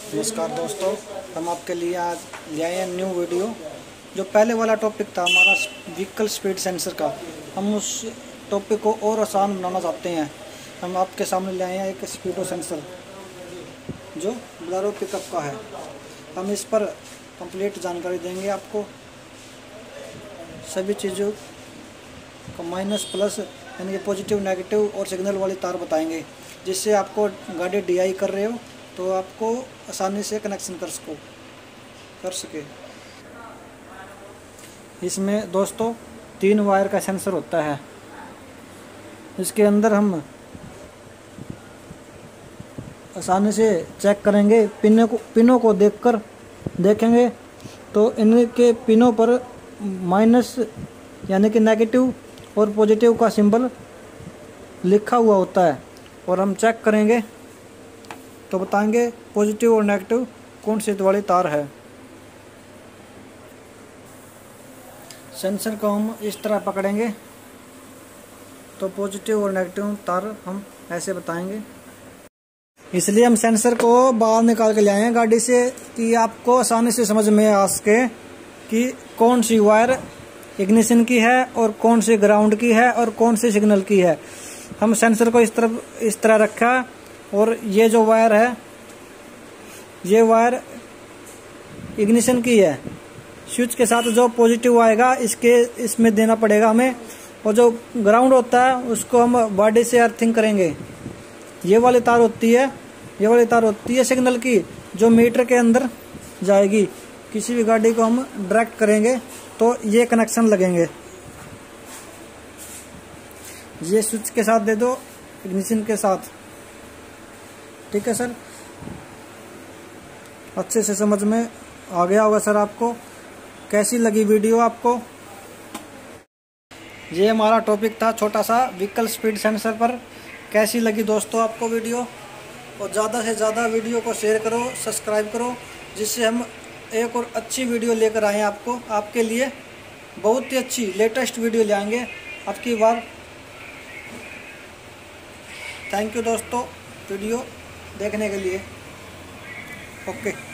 नमस्कार दोस्तों, हम आपके लिए आज ले आए हैं न्यू वीडियो। जो पहले वाला टॉपिक था हमारा व्हीकल स्पीड सेंसर का, हम उस टॉपिक को और आसान बनाना चाहते हैं। हम आपके सामने ले आए हैं एक स्पीडो सेंसर जो बोलेरो पिकअप का है। हम इस पर कंप्लीट जानकारी देंगे आपको, सभी चीज़ों का माइनस प्लस यानी कि पॉजिटिव नेगेटिव और सिग्नल वाली तार बताएंगे, जिससे आपको गाड़ी डीआई कर रहे हो तो आपको आसानी से कनेक्शन कर सके। इसमें दोस्तों 3 वायर का सेंसर होता है। इसके अंदर हम आसानी से चेक करेंगे, पिनों को देखेंगे तो इनके पिनों पर माइनस यानी कि नेगेटिव और पॉजिटिव का सिंबल लिखा हुआ होता है, और हम चेक करेंगे तो बताएंगे पॉजिटिव और नेगेटिव कौन सी वाली तार है। सेंसर को हम इस तरह पकड़ेंगे तो पॉजिटिव और नेगेटिव तार हम ऐसे बताएंगे। इसलिए हम सेंसर को बाहर निकाल के ले आए हैं गाड़ी से, कि आपको आसानी से समझ में आ सके कि कौन सी वायर इग्निशन की है और कौन सी ग्राउंड की है और कौन सी सिग्नल की है। हम सेंसर को इस तरह रखा, और ये जो वायर है ये वायर इग्निशन की है। स्विच के साथ जो पॉजिटिव आएगा इसमें देना पड़ेगा हमें, और जो ग्राउंड होता है उसको हम बॉडी से अर्थिंग करेंगे। ये वाली तार होती है सिग्नल की, जो मीटर के अंदर जाएगी। किसी भी गाड़ी को हम डायरेक्ट करेंगे तो ये कनेक्शन लगेंगे। ये स्विच के साथ दे दो, इग्निशन के साथ। ठीक है सर, अच्छे से समझ में आ गया होगा सर आपको। कैसी लगी वीडियो आपको? ये हमारा टॉपिक था छोटा सा व्हीकल स्पीड सेंसर पर। कैसी लगी दोस्तों आपको वीडियो? और ज़्यादा से ज़्यादा वीडियो को शेयर करो, सब्सक्राइब करो, जिससे हम एक और अच्छी वीडियो लेकर आएँ आपके लिए। बहुत ही अच्छी लेटेस्ट वीडियो ले आएंगे आपकी बार। थैंक यू दोस्तों वीडियो देखने के लिए। ओके।